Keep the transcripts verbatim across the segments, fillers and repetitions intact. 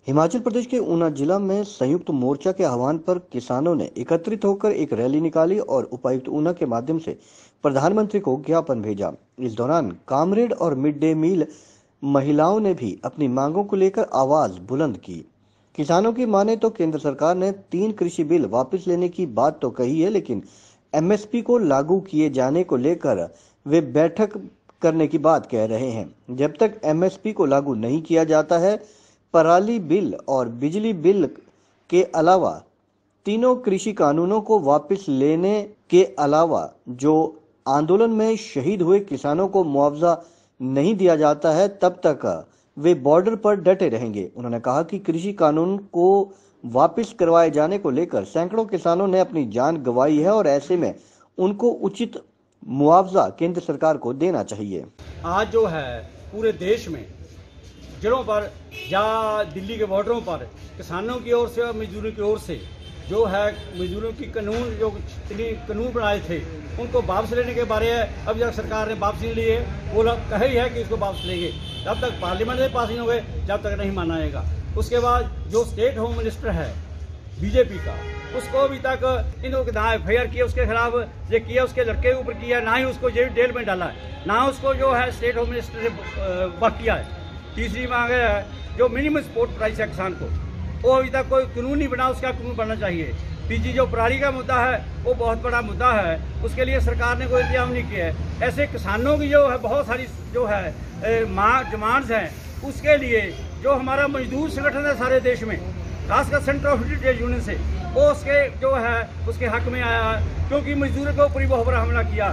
हिमाचल प्रदेश के ऊना जिला में संयुक्त मोर्चा के आह्वान पर किसानों ने एकत्रित होकर एक रैली निकाली और उपायुक्त ऊना के माध्यम से प्रधानमंत्री को ज्ञापन भेजा। इस दौरान कामरेड और मिड डे मील महिलाओं ने भी अपनी मांगों को लेकर आवाज बुलंद की। किसानों की माने तो केंद्र सरकार ने तीन कृषि बिल वापस लेने की बात तो कही है, लेकिन एमएसपी को लागू किए जाने को लेकर वे बैठक करने की बात कह रहे हैं। जब तक एमएसपी को लागू नहीं किया जाता है, पराली बिल और बिजली बिल के अलावा तीनों कृषि कानूनों को वापस लेने के अलावा जो आंदोलन में शहीद हुए किसानों को मुआवजा नहीं दिया जाता है, तब तक वे बॉर्डर पर डटे रहेंगे। उन्होंने कहा कि कृषि कानून को वापस करवाए जाने को लेकर सैकड़ों किसानों ने अपनी जान गंवाई है और ऐसे में उनको उचित मुआवजा केंद्र सरकार को देना चाहिए। आज जो है पूरे देश में जिलों पर या दिल्ली के बॉर्डरों पर किसानों की ओर से और मजदूरों की ओर से जो है मजदूरों की कानून जो कानून बनाए थे उनको वापस लेने के बारे में अब जब सरकार ने वापस नहीं लिए, वो लोग कहे ही है कि इसको वापस लेंगे। जब तक पार्लियामेंट में पास नहीं हो गए जब तक नहीं माना जाएगा। उसके बाद जो स्टेट होम मिनिस्टर है बीजेपी का, उसको अभी तक इनको ना एफ आई आर किया उसके खिलाफ ये किया, उसके लड़के के ऊपर किया, ना ही उसको जेल में डाला है, ना उसको जो है स्टेट होम मिनिस्टर से वर्क किया है। तीसरी मांग है जो मिनिमम सपोर्ट प्राइस है किसान को, वो अभी तक कोई कानून नहीं बना, उसका कानून बनना चाहिए। तीसरी जो पराली का मुद्दा है वो बहुत बड़ा मुद्दा है, उसके लिए सरकार ने कोई इंतजाम नहीं किया है। ऐसे किसानों की जो है बहुत सारी जो है माँ डिमांड्स हैं, उसके लिए जो हमारा मजदूर संगठन है सारे देश में, खासकर सेंटर ऑफ ट्रेड यूनियन से, वो उसके जो है उसके हक में आया है, क्योंकि मजदूरों के ऊपर ही बहुत बड़ा हमला किया।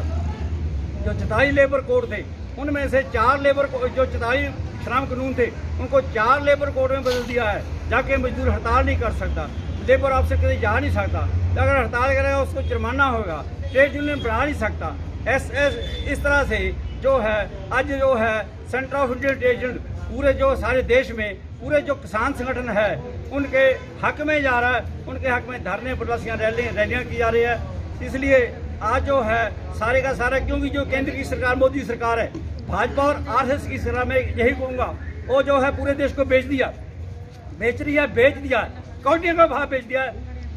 जो चौताई लेबर कोड थे उनमें से चार लेबर जो चौताई श्रम कानून थे उनको चार लेबर कोड में बदल दिया है, जाके मजदूर हड़ताल नहीं कर सकता, लेबर ऑफिसर कहीं जा नहीं सकता, अगर हड़ताल करेगा उसको जुर्माना होगा, ट्रेड यूनियन बढ़ा नहीं सकता। एस एस इस तरह से जो है आज जो है centre of Indian trade union पूरे जो सारे देश में पूरे जो किसान संगठन है उनके हक में जा रहा है, उनके हक में धरने प्रदर्शनियां रैलियां रैलियां की जा रही है। इसलिए आज जो है सारे का सारा, क्योंकि जो केंद्र की सरकार मोदी सरकार है, भाजपा और आरएसएस की सरकार में यही कहूंगा, वो जो है पूरे देश को बेच दिया, बेच रही है, बेच दिया, कौटियों का भाव बेच दिया।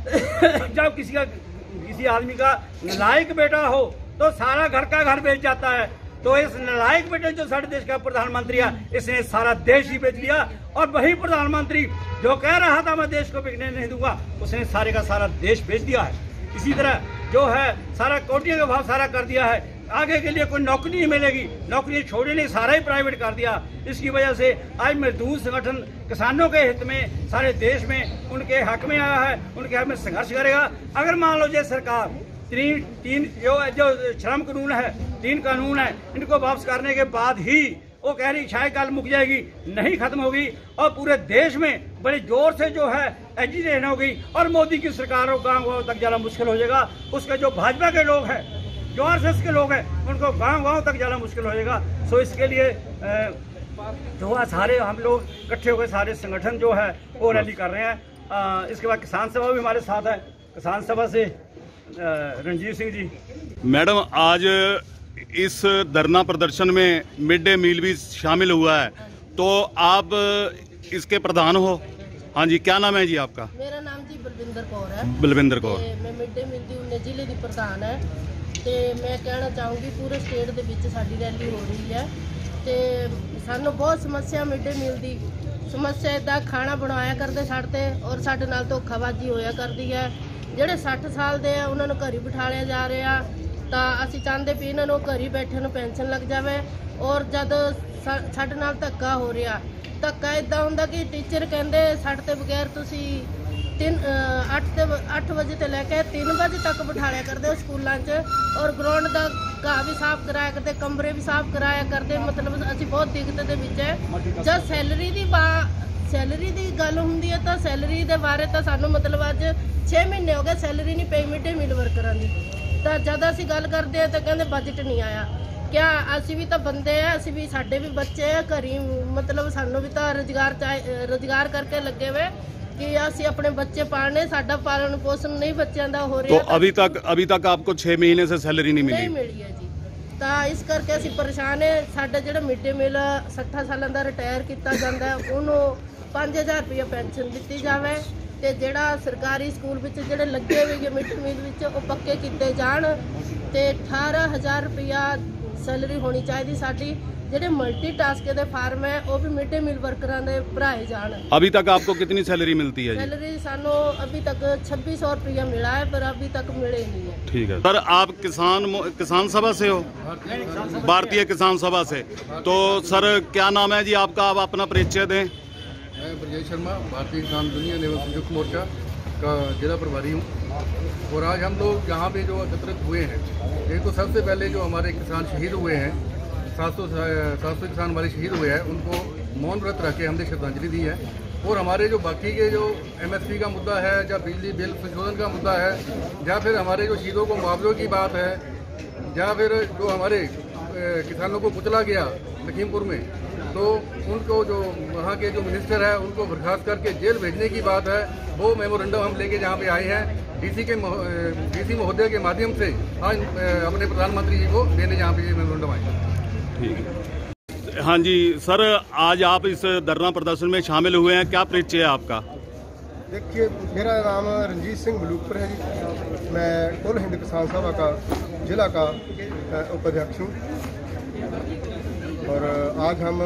जब किसी का किसी आदमी का नालायक बेटा हो तो सारा घर का घर बेच जाता है, तो इस नालायक बेटे जो सारे देश का प्रधानमंत्री है, इसने सारा देश ही बेच लिया। और वही प्रधानमंत्री जो कह रहा था मैं देश को बिकने नहीं दूंगा, उसने सारे का सारा देश बेच दिया है। इसी तरह जो है सारा कोटियों का भाव सारा कर दिया है, आगे के लिए कोई नौकरी नहीं मिलेगी, नौकरी छोड़े नहीं, सारा ही प्राइवेट कर दिया। इसकी वजह से आज मजदूर संगठन किसानों के हित में सारे देश में उनके हक में आया है, उनके हक में संघर्ष करेगा। अगर मान लो ये सरकार तीन तीन जो जो श्रम कानून है, तीन कानून है, इनको वापस करने के बाद ही वो कह रही शायद कल मुक जाएगी, नहीं खत्म होगी और पूरे देश में बड़े जोर से जो है एजिटेशन होगी और मोदी की सरकार को गाँव गाँव तक जाना मुश्किल हो जाएगा। उसके जो भाजपा के लोग हैं, जो आरएसएस के लोग हैं, उनको गांव गांव तक जाना मुश्किल हो जाएगा। सो इसके लिए जो है सारे हम लोग इकट्ठे होकर सारे संगठन जो है वो रैली कर रहे हैं। इसके बाद किसान सभा भी हमारे साथ है, किसान सभा से रणजीत सिंह जी। मैडम, आज इस धरना प्रदर्शन में मिड डे मील भी शामिल हुआ है, तो आप इसके प्रधान हो। हाँ जी, क्या नाम है जी आपका? मेरा नाम जी बलविंदर कौर है। बलविंदर कौर। मैं मिड डे मील ਦੀ ਉਨੇ ਜ਼ਿਲ੍ਹੇ ਦੀ ਪ੍ਰਧਾਨ ਹੈ ਤੇ ਮੈਂ ਕਹਿਣਾ ਚਾਹੂੰਗੀ ਪੂਰੇ ਸਟੇਟ ਦੇ ਵਿੱਚ ਸਾਡੀ ਰੈਲੀ ਹੋ ਰਹੀ ਹੈ ਤੇ ਸਾਨੂੰ ਬਹੁਤ ਸਮੱਸਿਆ ਮਿਡ ਡੇ ਮੀਲ ਦੀ ਸਮੱਸਿਆ ਇਦਾਂ ਖਾਣਾ ਬਣਾਇਆ ਕਰਦੇ ਸਾਡੇ ਤੇ ਔਰ ਸਾਡੇ ਨਾਲ ਧੋਖਾਬਾਜ਼ੀ ਹੋਇਆ ਕਰਦੀ ਹੈ। ਜਿਹੜੇ ਸੱਠ ਸਾਲ ਦੇ ਆ ਉਹਨਾਂ ਨੂੰ ਘਰ ਹੀ ਬਿਠਾ ਲਿਆ ਜਾ ਰਿਹਾ, ਤਾਂ ਅਸੀਂ ਚਾਹੁੰਦੇ ਵੀ ਇਹਨਾਂ ਨੂੰ ਘਰ ਹੀ ਬੈਠੇ ਨੂੰ ਪੈਨਸ਼ਨ ਲੱਗ ਜਾਵੇ। ਔਰ ਜਦ ਸਾਡੇ ਨਾਲ ਧੱਕਾ ਹੋ ਰਿਹਾ, ਧੱਕਾ ਇਦਾਂ ਹੁੰਦਾ ਕਿ ਟੀਚਰ ਕਹਿੰਦੇ ਸਾਡੇ ਤੇ ਬਗੈਰ ਤੁਸੀਂ तीन अठ अठ बजे तो लैके तीन बजे तक बिठाया करते स्कूलों च और ग्राउंड का घाह भी साफ कराया करते, कमरे भी साफ कराया करते। मतलब असी बहुत दिक्कत के विच है। जब सैलरी की बा सैलरी की गल होंदी है तो सैलरी के बारे तो सानू मतलब अज छे महीने हो गए सैलरी नहीं पई मिड डे मील वर्करां दी। तो जब असी गल करते हैं तो कहते बजट नहीं आया। क्या असी भी तो बंदे हैं, असी भी साडे भी बच्चे हैं घर ही, मतलब सानू भी तो रोजगार चाहे रोजगार करके लगे हुए कि असी अपने बच्चे पालने, साडा पालन पोषण नहीं बच्चों का हो रहा। तो अभी तक अभी तक आपको छह महीने से सैलरी नहीं मिली? नहीं मिली है जी। तो इस करके असी परेशान है। साडा जिहड़ा मिड डे मील सत्तर सालों का रिटायर किया जाता है, उन्होंने पाँच हज़ार रुपया पेंशन दी जाए ਤੇ ਜਿਹੜਾ ਸਰਕਾਰੀ ਸਕੂਲ ਵਿੱਚ ਜਿਹੜੇ ਲੱਗੇ ਹੋਏ ਮਿਡ ਡੇ ਮੀਲ ਵਿੱਚ ਉਹ ਪੱਕੇ ਕੀਤੇ ਜਾਣ ਤੇ अठारह हज़ार ਰੁਪਇਆ ਸੈਲਰੀ ਹੋਣੀ ਚਾਹੀਦੀ ਸਾਡੀ। ਜਿਹੜੇ ਮਲਟੀ ਟਾਸਕ ਦੇ ਫਾਰਮ ਹੈ ਉਹ ਵੀ ਮਿਡ ਡੇ ਮੀਲ ਵਰਕਰਾਂ ਦੇ ਭਰਾਏ ਜਾਣ। अभी तक आपको कितनी सैलरी मिलती है जी? सैलरी सानो अभी तक छब्बीस सौ रुपया मिला है पर अभी तक मिले नहीं है। ठीक है सर, आप किसान किसान सभा से हो? भारतीय किसान सभा से। तो सर क्या नाम है जी आपका? आप अपना परिचय दें। मैं ब्रजेश शर्मा, भारतीय किसान यूनियन एवं संयुक्त मोर्चा का जिला प्रभारी हूँ। और आज हम लोग यहाँ पे जो एकत्रित हुए हैं, एक तो सबसे पहले जो हमारे किसान शहीद हुए हैं, सात सौ सात सौ किसान हमारे शहीद हुए हैं, उनको मौन व्रत रख के हमने श्रद्धांजलि दी है। और हमारे जो बाकी के जो एमएसपी का मुद्दा है, या बिजली बिल संशोधन का मुद्दा है, या फिर हमारे जो शहीदों को मुआवजों की बात है, या फिर जो हमारे किसानों को कुचला गया लखीमपुर में, तो उनको जो वहाँ के जो मिनिस्टर है उनको बर्खास्त करके जेल भेजने की बात है, वो मेमोरेंडम हम लेके जहाँ पे आए हैं डीसी के डीसी महोदय के माध्यम से आज अपने प्रधानमंत्री जी को देने जहाँ पे ये मेमोरेंडम आए हैं। ठीक है। हाँ जी सर, आज आप इस धरना प्रदर्शन में शामिल हुए हैं, क्या परिचय है आपका? देखिए, मेरा नाम रंजीत सिंह मलूकपुर है जी। मैं कुल हिंद किसान सभा का जिला का उपाध्यक्ष हूँ। और आज हम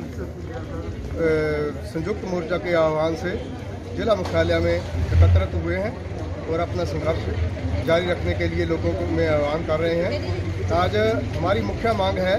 संयुक्त मोर्चा के आह्वान से जिला मुख्यालय में एकत्रित हुए हैं और अपना संघर्ष जारी रखने के लिए लोगों को में आह्वान कर रहे हैं। आज हमारी मुख्य मांग है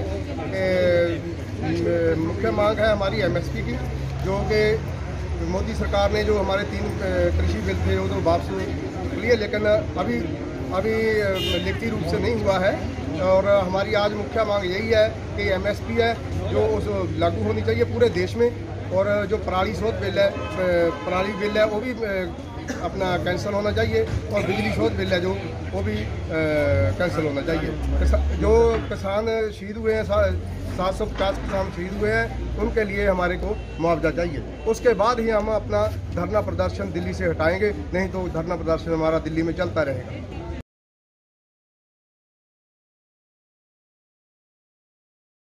मुख्य मांग है हमारी एमएसपी की, जो कि मोदी सरकार ने जो हमारे तीन कृषि बिल थे वो तो वापस लिए, लेकिन अभी अभी लिखित रूप से नहीं हुआ है। और हमारी आज मुख्य मांग यही है कि एमएसपी है जो उस लागू होनी चाहिए पूरे देश में। और जो पराली शोध बिल है पराली बिल है वो भी अपना कैंसिल होना चाहिए। और बिजली शोध बिल है जो वो भी कैंसिल होना चाहिए। जो किसान शहीद हुए हैं, सात सौ पचास किसान शहीद हुए हैं, उनके लिए हमारे को मुआवजा चाहिए। उसके बाद ही हम अपना धरना प्रदर्शन दिल्ली से हटाएंगे, नहीं तो धरना प्रदर्शन हमारा दिल्ली में चलता रहेगा।